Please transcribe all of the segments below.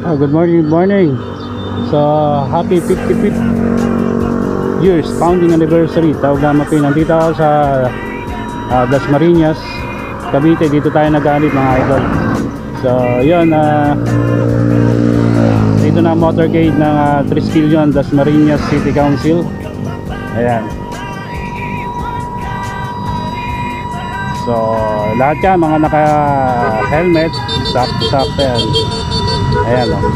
Good morning, good morning. So, happy 55th years founding anniversary Taog Gamapin. Nandito ako sa Dasmariñas, Cavite. Dito tayo nag-aanit mga idol. So, yun, dito na motorcade ng Triskelion, Dasmariñas City Council. Ayan. So, lahat yan, mga naka-helmet, sakto-sakto yan. Ayan o.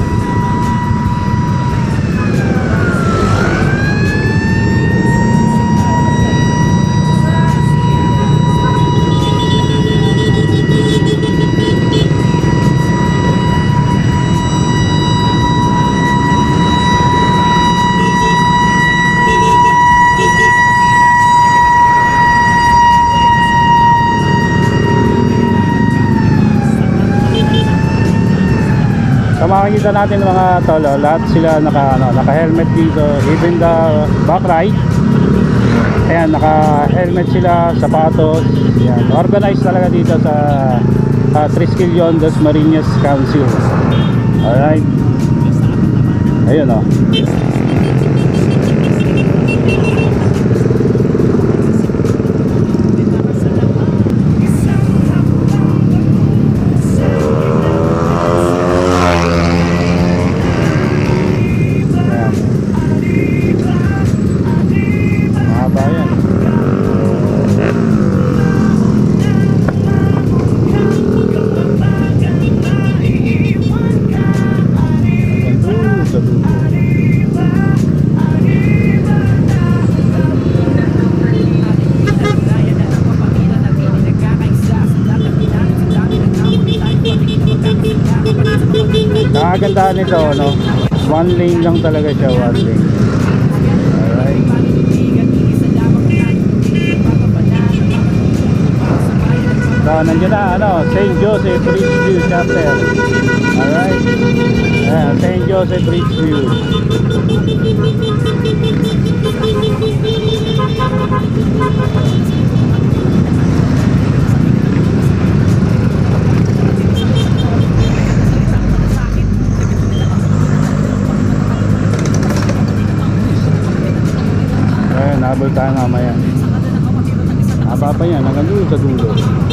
So makikita natin mga tolo, lahat sila naka-helmet dito, even the back ride. Ayan, naka-helmet sila, sapatos. Ayan, organized talaga dito sa Triskelion, Dasmariñas Council. Alright. Ayun o. Nakagandahan nito, no? One lane lang talaga siya, one lane. Alright. So, nandiyan na, St. Joseph Ridgeview Chapter. Alright. Ayan, St. Joseph Ridgeview. Habol tayo mamaya. Haba pa yan, hanggang doon sa dulo.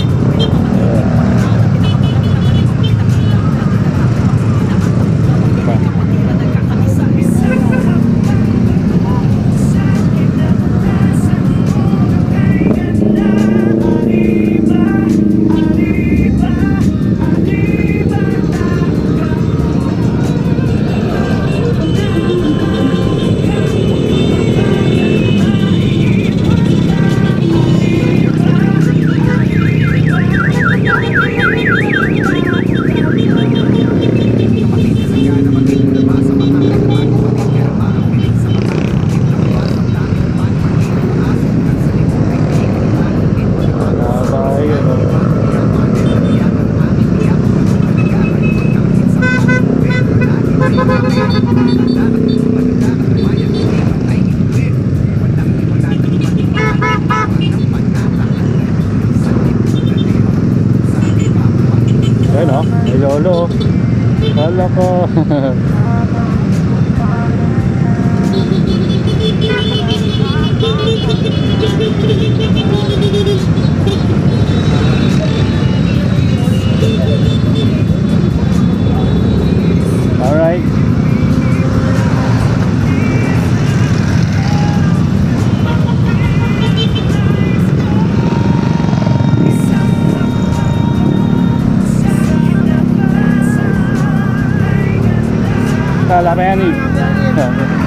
May lolo. Wala ko. Alright. La Reni.